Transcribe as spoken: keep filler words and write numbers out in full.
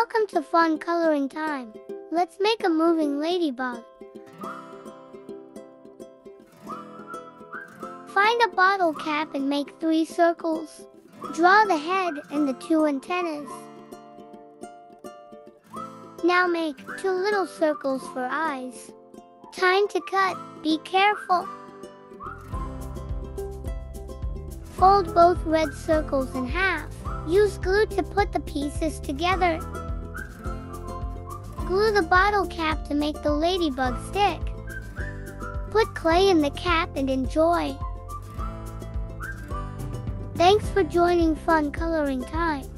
Welcome to fun coloring time. Let's make a moving ladybug. Find a bottle cap and make three circles. Draw the head and the two antennas. Now make two little circles for eyes. Time to cut. Be careful. Fold both red circles in half. Use glue to put the pieces together. Glue the bottle cap to make the ladybug stick. Put clay in the cap and enjoy. Thanks for joining Fun Coloring Time.